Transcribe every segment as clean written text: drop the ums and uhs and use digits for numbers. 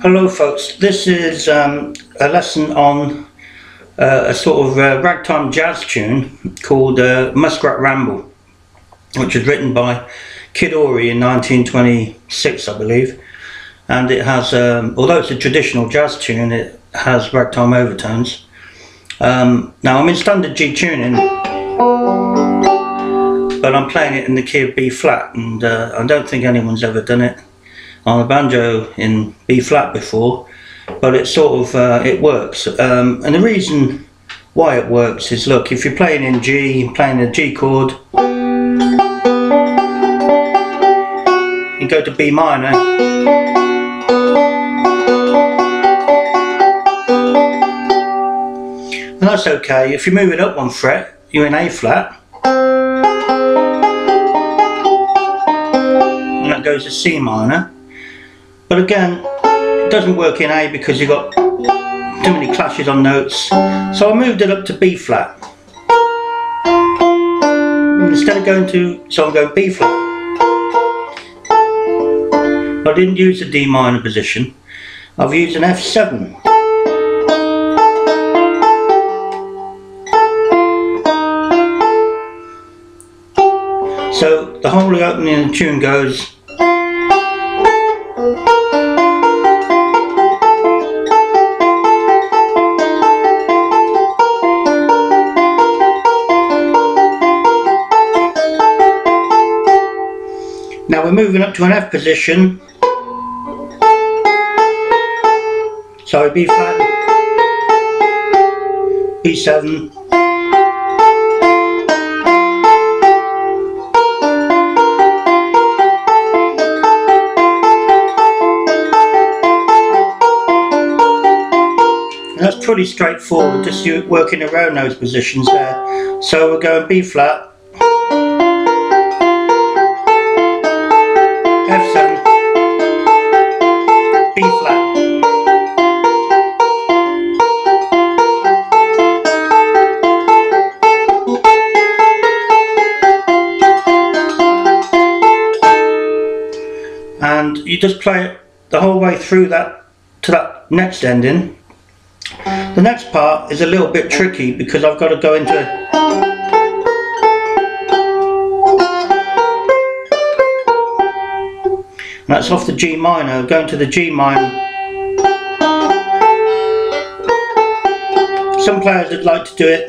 Hello folks, this is a lesson on a sort of ragtime jazz tune called Muskrat Ramble, which was written by Kid Ory in 1926 I believe, and it has, although it's a traditional jazz tune, it has ragtime overtones. Now I'm in standard G tuning, but I'm playing it in the key of B flat, and I don't think anyone's ever done it on a banjo in B flat before, but it sort of it works, and the reason why it works is, look, if you're playing in G, playing a G chord, you go to B minor, and that's okay. If you move it up one fret, you're in A flat, and that goes to C minor. But again, it doesn't work in A because you've got too many clashes on notes. So I moved it up to B flat. And instead of going to, so I'm going B flat. I didn't use the D minor position. I've used an F7. So the whole opening of the tune goes. Now we're moving up to an F position, so B flat, B7, and that's pretty straightforward, just you working around those positions there. So we're going B flat, F7, B flat. And you just play it the whole way through that to that next ending. The next part is a little bit tricky because I've got to go into that's off the G minor, going to the G minor. Some players would like to do it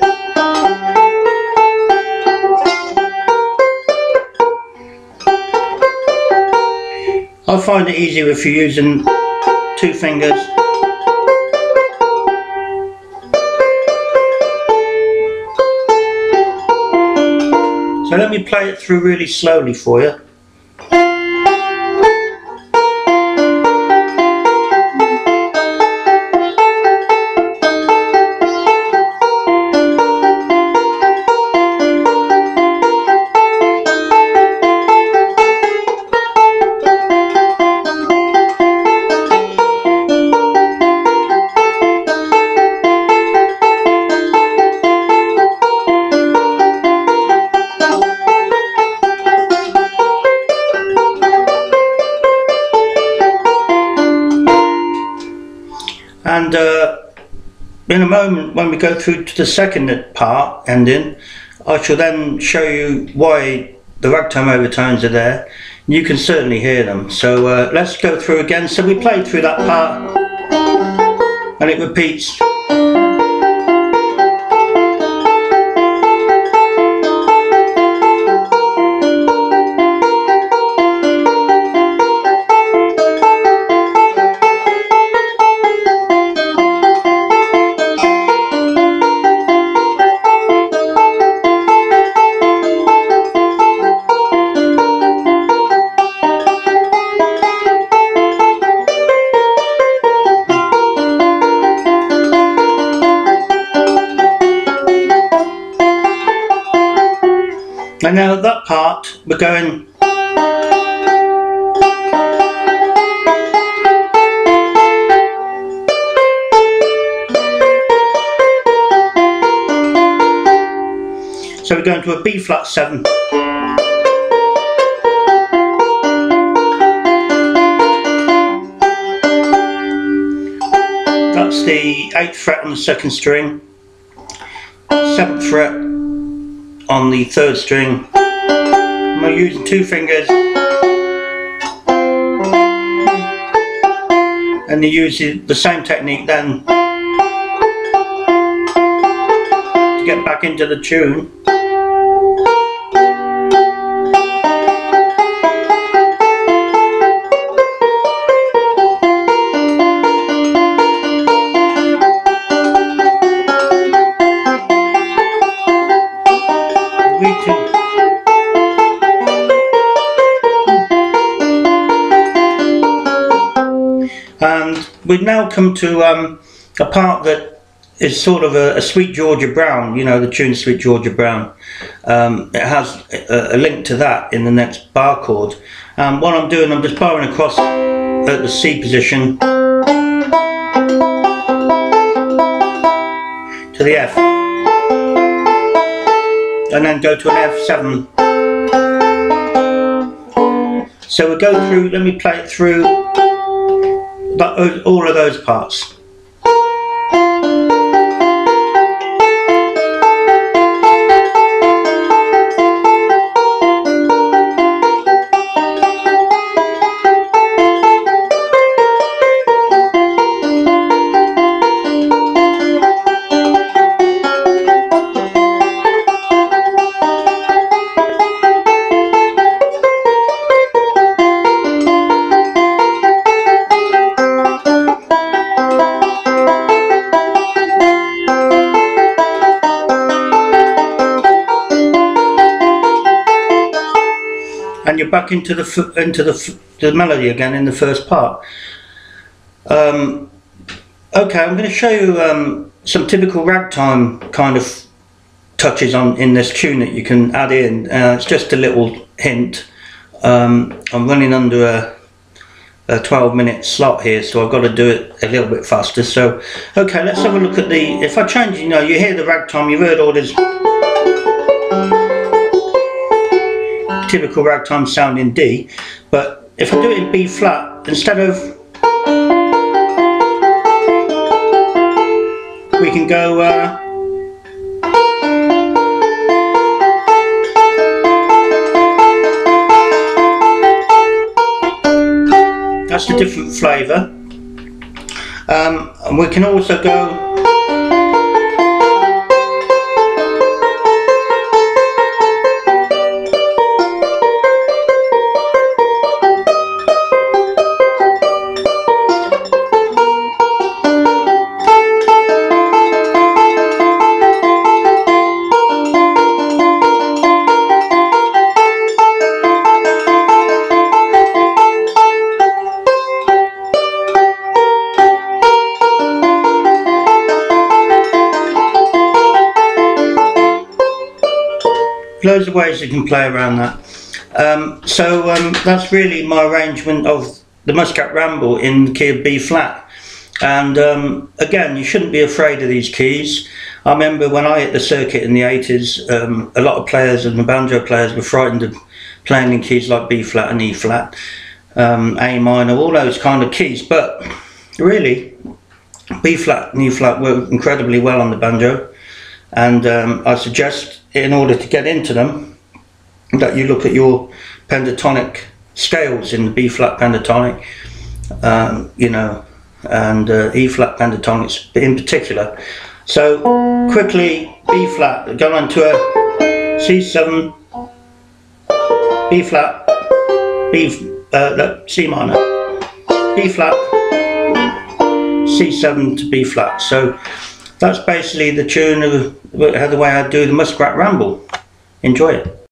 I find it easier if you're using two fingers. So let me play it through really slowly for you. And in a moment, when we go through to the second part ending, I shall then show you why the ragtime overtones are there. You can certainly hear them. So let's go through again. So we played through that part and it repeats. And now that part, we're going. So we're going to a B flat 7. that's the 8th fret on the 2nd string, 7th fret on the 3rd string. I'm using 2 fingers, and you use the same technique then to get back into the tune. And we've now come to a part that is sort of a Sweet Georgia Brown, you know, the tune Sweet Georgia Brown. It has a link to that in the next bar chord. What I'm doing, I'm just bowing across at the C position to the F, and then go to an F7. So we go through, let me play it through all of those parts. And you're back into the melody again in the first part. Okay, I'm going to show you some typical ragtime kind of touches in this tune that you can add in. It's just a little hint. I'm running under a 12-minute slot here, so I've got to do it a little bit faster. So, okay, let's have a look at the. If I change, you know, you hear the ragtime. You've heard all this typical ragtime sound in D, but if I do it in B flat, instead of, we can go that's a different flavour, and we can also go loads of ways you can play around that. That's really my arrangement of the Muskrat Ramble in the key of B flat. And again, you shouldn't be afraid of these keys. I remember when I hit the circuit in the 80s, a lot of players and the banjo players were frightened of playing in keys like B flat and E flat, A minor, all those kind of keys. But really, B flat and E flat work incredibly well on the banjo. And I suggest, in order to get into them, that you look at your pentatonic scales in the B flat pentatonic, you know, and E flat pentatonics in particular. So quickly, B flat, go on to a C7, B flat, C minor, B flat, C7 to B flat. So that's basically the tune of the way I do the Muskrat Ramble. Enjoy it.